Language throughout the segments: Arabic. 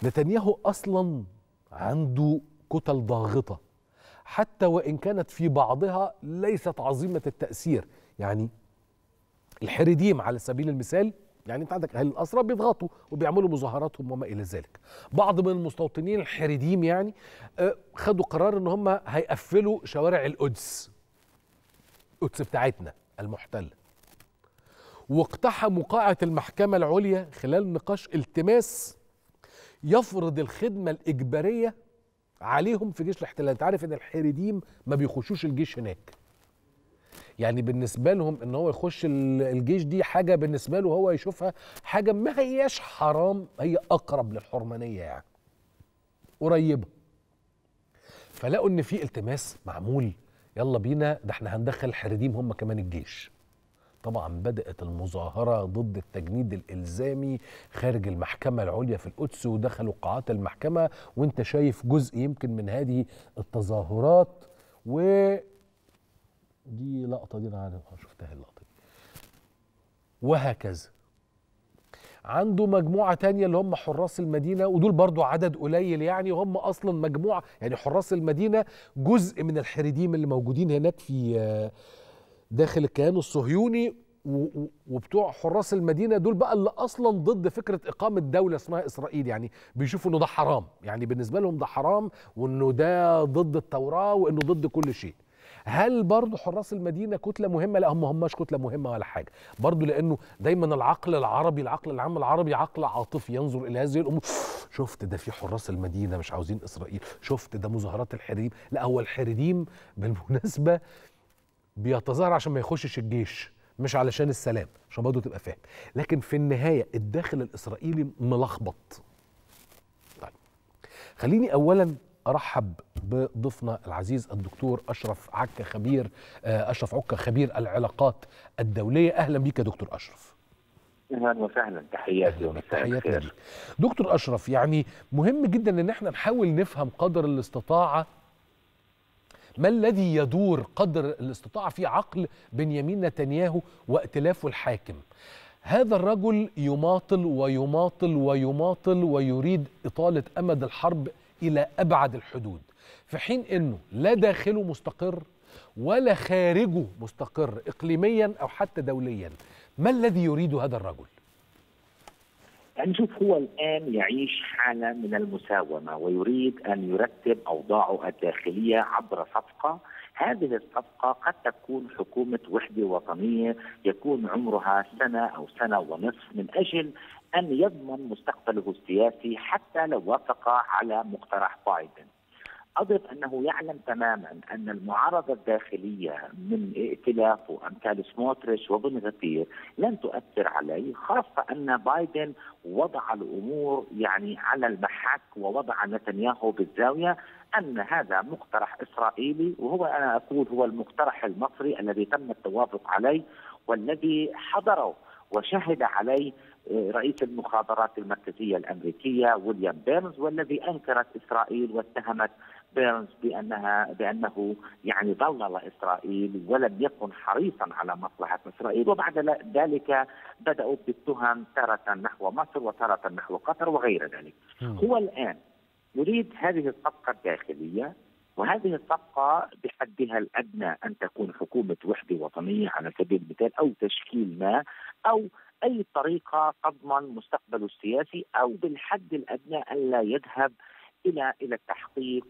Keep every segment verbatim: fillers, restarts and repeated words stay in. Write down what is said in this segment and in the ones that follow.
نتنياهو أصلا عنده كتل ضاغطة حتى وإن كانت في بعضها ليست عظيمة التأثير. يعني الحريديم على سبيل المثال، يعني انت عندك اهل الاسرى بيضغطوا وبيعملوا مظاهراتهم وما الى ذلك. بعض من المستوطنين الحريديم يعني خدوا قرار ان هم هيقفلوا شوارع القدس، القدس بتاعتنا المحتله، واقتحموا قاعه المحكمه العليا خلال نقاش التماس يفرض الخدمه الاجباريه عليهم في جيش الاحتلال. انت عارف ان الحريديم ما بيخشوش الجيش هناك، يعني بالنسبه لهم ان هو يخش الجيش دي حاجه بالنسبه له هو يشوفها حاجه ما هياش حرام، هي اقرب للحرمانيه يعني قريبه. فلقوا ان في التماس معمول، يلا بينا ده احنا هندخل الحريديم هم كمان الجيش. طبعا بدات المظاهره ضد التجنيد الالزامي خارج المحكمه العليا في القدس، ودخلوا قاعات المحكمه، وانت شايف جزء يمكن من هذه التظاهرات. و دي لقطة دي أنا شفتها اللقطة دي. وهكذا عنده مجموعة تانية اللي هم حراس المدينة، ودول برضو عدد قليل يعني، وهم أصلا مجموعة يعني حراس المدينة جزء من الحريديم اللي موجودين هناك في داخل الكيان الصهيوني، وبتوع حراس المدينة دول بقى اللي أصلا ضد فكرة إقامة دولة اسمها إسرائيل، يعني بيشوفوا إنه ده حرام، يعني بالنسبة لهم ده حرام، وإنه ده ضد التوراة، وإنه ضد كل شيء. هل برضو حراس المدينة كتلة مهمة؟ لا، هم هماش كتلة مهمة ولا حاجة، برضو لأنه دايما العقل العربي العقل العام العربي عقل عاطفي ينظر إلى هذه الأمور. شفت ده في حراس المدينة مش عاوزين إسرائيل، شفت ده مظاهرات الحريديم. لا، هو الحريديم بالمناسبة بيتظاهر عشان ما يخشش الجيش، مش علشان السلام، عشان برضو تبقى فاهم. لكن في النهاية الداخل الإسرائيلي ملخبط. طيب خليني أولا أرحب بضيفنا العزيز الدكتور أشرف عكا، خبير أشرف عكا خبير العلاقات الدولية. أهلا بيك يا دكتور أشرف. اهلا وسهلا، تحياتي ومساء الخير. دكتور أشرف، يعني مهم جدا ان احنا نحاول نفهم قدر الاستطاعة ما الذي يدور قدر الاستطاعة في عقل بنيامين نتنياهو وائتلافه الحاكم. هذا الرجل يماطل ويماطل ويماطل ويريد إطالة أمد الحرب إلى أبعد الحدود، في حين أنه لا داخله مستقر ولا خارجه مستقر إقليميا أو حتى دوليا. ما الذي يريد هذا الرجل؟ يعني شوف، هو الآن يعيش حالة من المساومة ويريد أن يرتب أوضاعه الداخلية عبر صفقة. هذه الصفقة قد تكون حكومة وحدة وطنية يكون عمرها سنة أو سنة ونصف، من أجل أن يضمن مستقبله السياسي حتى لو وافق على مقترح بايدن. أضف أنه يعلم تماما أن المعارضة الداخلية من ائتلاف أمثال سموتريتش وبن غفير لن تؤثر عليه، خاصة أن بايدن وضع الأمور يعني على المحك ووضع نتنياهو بالزاوية، أن هذا مقترح إسرائيلي، وهو أنا أقول هو المقترح المصري الذي تم التوافق عليه والذي حضره وشهد عليه رئيس المخابرات المركزية الأمريكية ويليام بيرنز، والذي أنكرت إسرائيل واتهمت بيرنز بأنها بأنه يعني ضلل إسرائيل ولم يكن حريصا على مصلحة إسرائيل. وبعد ذلك بدأوا بالتهم تارة نحو مصر وتارة نحو قطر وغير ذلك. هو الآن يريد هذه الصفقة الداخلية، وهذه الصفقة بحدها الأدنى أن تكون حكومة وحدة وطنية على سبيل المثال، أو تشكيل ما، أو أي طريقة تضمن مستقبله السياسي، أو بالحد الأدنى ألا يذهب إلى إلى التحقيق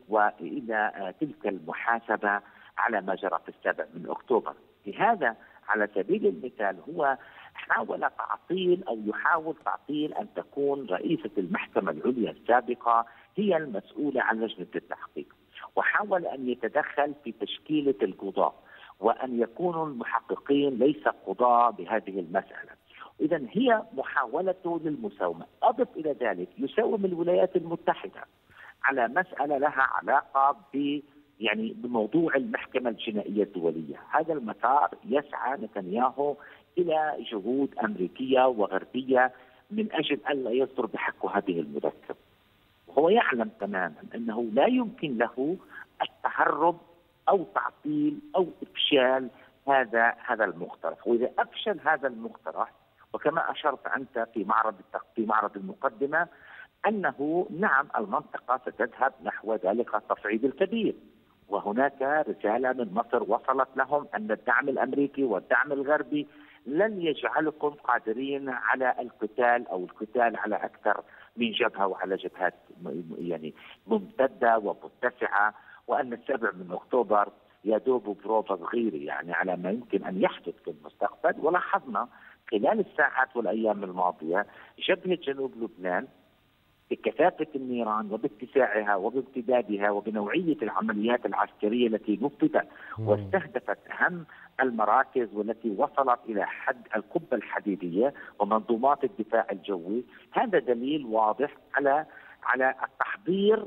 وإلى تلك المحاسبة على ما جرى في السابع من أكتوبر. لهذا على سبيل المثال هو حاول تعطيل أو يحاول تعطيل أن تكون رئيسة المحكمة العليا السابقة هي المسؤولة عن لجنة التحقيق، وحاول أن يتدخل في تشكيلة القضاة وأن يكونوا المحققين ليس قضاة بهذه المسألة. إذا هي محاولته للمساومة. أضف إلى ذلك يساوم الولايات المتحدة على مسألة لها علاقة ب يعني بموضوع المحكمة الجنائية الدولية. هذا المسار يسعى نتنياهو إلى جهود أمريكية وغربية من أجل ألا يصدر بحقه هذه المذكرة. هو يعلم تماما أنه لا يمكن له التهرب أو تعطيل أو إفشال هذا هذا المقترح. وإذا أفشل هذا المقترح، وكما أشرت أنت في معرض في معرض المقدمة، أنه نعم المنطقة ستذهب نحو ذلك التصعيد الكبير، وهناك رسالة من مصر وصلت لهم أن الدعم الأمريكي والدعم الغربي لن يجعلكم قادرين على القتال أو القتال على أكثر من جبهة وعلى جبهات يعني ممتدة ومتسعة، وأن السابع من أكتوبر يدوب بروفا صغيرة يعني على ما يمكن أن يحدث في المستقبل. ولاحظنا خلال الساعات والأيام الماضية جبهة جنوب لبنان بكثافة النيران وباتساعها وبامتدادها وبنوعية العمليات العسكرية التي نفذت واستهدفت أهم المراكز والتي وصلت إلى حد القبة الحديدية ومنظومات الدفاع الجوي، هذا دليل واضح على على التحضير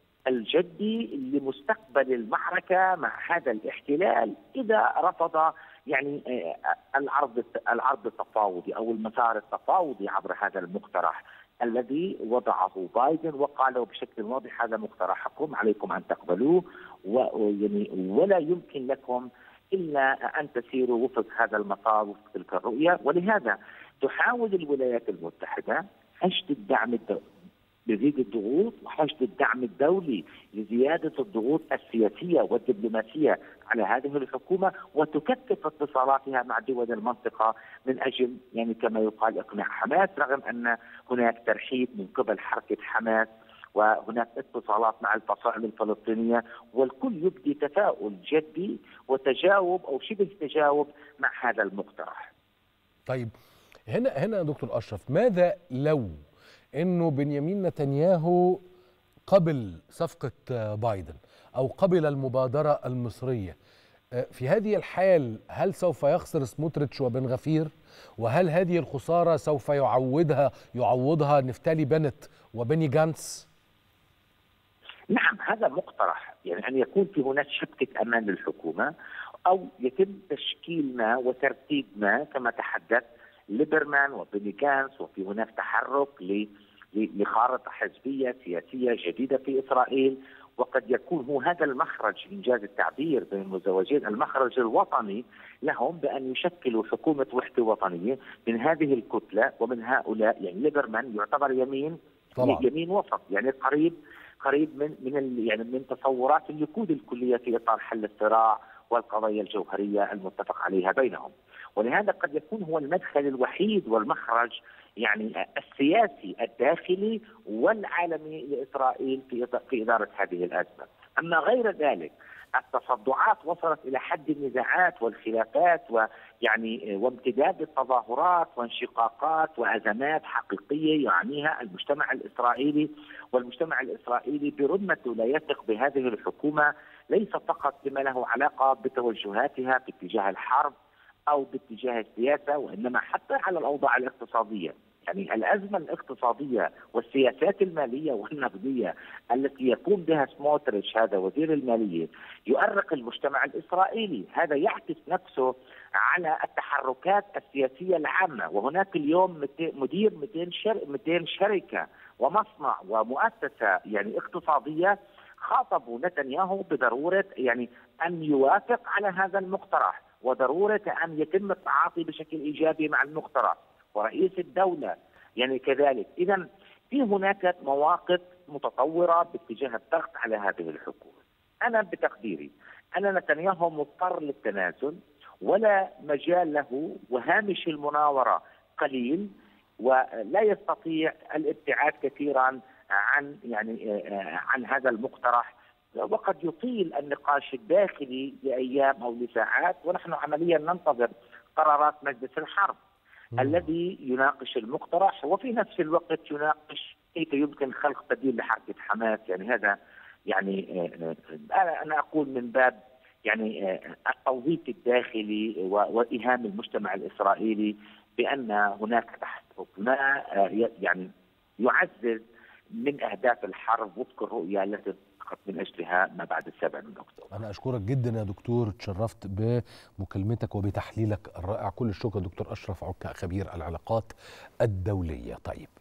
الجدي لمستقبل المعركة مع هذا الاحتلال إذا رفض يعني العرض العرض التفاوضي أو المسار التفاوضي عبر هذا المقترح الذي وضعه بايدن وقالوا بشكل واضح هذا مقترحكم عليكم أن تقبلوه، ويعني ولا يمكن لكم إلا أن تسيروا وفق هذا المسار وفق تلك الرؤية. ولهذا تحاول الولايات المتحدة حشد الدعم الدولي يزيد الضغوط وحشد الدعم الدولي لزيادة الضغوط السياسية والدبلوماسية على هذه الحكومة، وتكثف اتصالاتها مع دول المنطقة من أجل يعني كما يقال إقناع حماس، رغم أن هناك ترحيب من قبل حركة حماس وهناك اتصالات مع الفصائل الفلسطينية، والكل يبدي تفاؤل جدي وتجاوب أو شبه تجاوب مع هذا المقترح. طيب هنا هنا يا دكتور أشرف، ماذا لو إنه بنيامين نتنياهو قبل صفقة بايدن أو قبل المبادرة المصرية؟ في هذه الحال هل سوف يخسر سموتريتش وبن غفير؟ وهل هذه الخسارة سوف يعوضها يعوضها نفتالي بنت وبني جانتس؟ نعم هذا مقترح، يعني أن يكون في هناك شبكة أمان للحكومة أو يتم تشكيل ما وترتيب ما كما تحدث ليبرمان وبني جانتس، وفي هناك تحرك لخارطة حزبية سياسية جديدة في إسرائيل، وقد يكون هو هذا المخرج إنجاز التعبير بين المزوجين المخرج الوطني لهم بأن يشكلوا حكومة وحدة وطنية من هذه الكتلة ومن هؤلاء. يعني ليبرمان يعتبر يمين طبعا. يمين وسط، يعني قريب قريب من من يعني من تصورات الليكود الكلية في إطار حل الصراع والقضايا الجوهرية المتفق عليها بينهم. ولهذا قد يكون هو المدخل الوحيد والمخرج يعني السياسي الداخلي والعالمي لإسرائيل في في إدارة هذه الأزمة. أما غير ذلك التصدعات وصلت إلى حد النزاعات والخلافات ويعني وامتداد التظاهرات وانشقاقات وأزمات حقيقية يعانيها المجتمع الإسرائيلي، والمجتمع الإسرائيلي برمته لا يثق بهذه الحكومة، ليس فقط بما له علاقة بتوجهاتها في اتجاه الحرب أو باتجاه السياسة، وإنما حتى على الأوضاع الاقتصادية. يعني الأزمة الاقتصادية والسياسات المالية والنقدية التي يقوم بها سموتريتش هذا وزير المالية يؤرق المجتمع الإسرائيلي، هذا يعكس نفسه على التحركات السياسية العامة. وهناك اليوم مدير مئتين شركة ومصنع ومؤسسة يعني اقتصادية خاطبوا نتنياهو بضرورة يعني أن يوافق على هذا المقترح وضرورة أن يتم التعاطي بشكل إيجابي مع المقترح، ورئيس الدولة يعني كذلك. إذا في هناك مواقف متطورة باتجاه الضغط على هذه الحكومة. أنا بتقديري أن نتنياهو مضطر للتنازل ولا مجال له، وهامش المناورة قليل، ولا يستطيع الابتعاد كثيرا عن يعني عن هذا المقترح، وقد يطيل النقاش الداخلي لأيام أو لساعات، ونحن عمليا ننتظر قرارات مجلس الحرب مم. الذي يناقش المقترح وفي نفس الوقت يناقش كيف يمكن خلق بديل لحركة حماس. يعني هذا يعني أنا أقول من باب يعني التوظيف الداخلي وإيهام المجتمع الإسرائيلي بأن هناك تحرك ما يعني يعزز من أهداف الحرب وفق الرؤية التي من أجلها ما بعد السابع من أكتوبر. أنا أشكرك جدا يا دكتور، تشرفت بمكالمتك وبتحليلك الرائع. كل الشكر دكتور أشرف عكا خبير العلاقات الدولية. طيب